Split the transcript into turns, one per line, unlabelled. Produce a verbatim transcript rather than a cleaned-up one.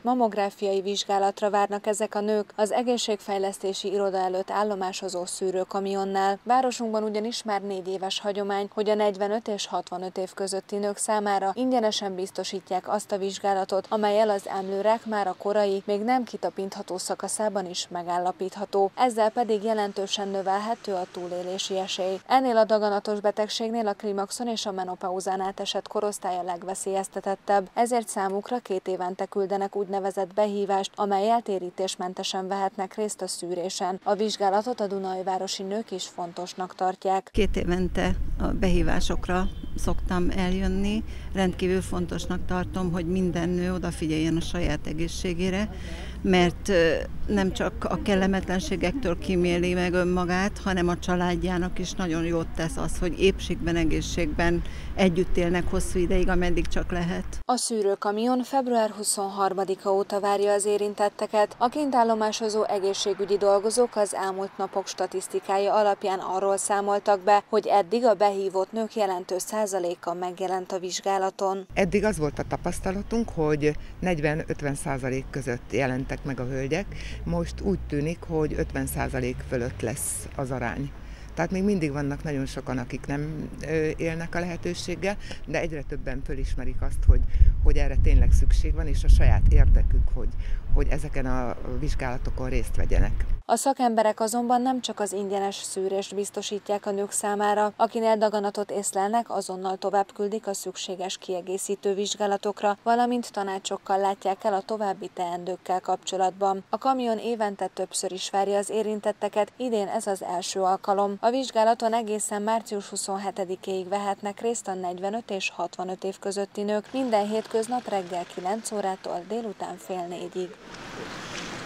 Mamográfiai vizsgálatra várnak ezek a nők az egészségfejlesztési iroda előtt állomásozó szűrőkamionnál. Városunkban ugyanis már négy éves hagyomány, hogy a negyvenöt és hatvanöt év közötti nők számára ingyenesen biztosítják azt a vizsgálatot, amellyel az emlőrák már a korai, még nem kitapintható szakaszában is megállapítható. Ezzel pedig jelentősen növelhető a túlélési esély. Ennél a daganatos betegségnél a klimaxon és a menopauzán átesett korosztály a legveszélyeztetettebb, ezért számukra két évente küldenek úgynevezett behívást, amellyel térítésmentesen vehetnek részt a szűrésen. A vizsgálatot a dunaújvárosi nők is fontosnak tartják.
Két évente a behívásokra szoktam eljönni. Rendkívül fontosnak tartom, hogy minden nő odafigyeljen a saját egészségére, mert nem csak a kellemetlenségektől kíméli meg önmagát, hanem a családjának is nagyon jót tesz az, hogy épségben, egészségben együtt élnek hosszú ideig, ameddig csak lehet.
A szűrőkamion február huszonharmadika óta várja az érintetteket. A kint állomásozó egészségügyi dolgozók az elmúlt napok statisztikája alapján arról számoltak be, hogy eddig a behívott nők jelentős százaléka megjelent a vizsgálaton.
Eddig az volt a tapasztalatunk, hogy negyven-ötven százalék között jelentek meg a hölgyek, most úgy tűnik, hogy ötven százalék fölött lesz az arány. Tehát még mindig vannak nagyon sokan, akik nem élnek a lehetőséggel, de egyre többen fölismerik azt, hogy, hogy erre tényleg szükség van, és a saját érdekük, hogy, hogy ezeken a vizsgálatokon részt vegyenek.
A szakemberek azonban nem csak az ingyenes szűrést biztosítják a nők számára, akinél daganatot észlelnek, azonnal tovább küldik a szükséges kiegészítő vizsgálatokra, valamint tanácsokkal látják el a további teendőkkel kapcsolatban. A kamion évente többször is várja az érintetteket, idén ez az első alkalom. A vizsgálaton egészen március huszonhetedikéig vehetnek részt a negyvenöt és hatvanöt év közötti nők minden hétköznap reggel kilenc órától délután fél négyig.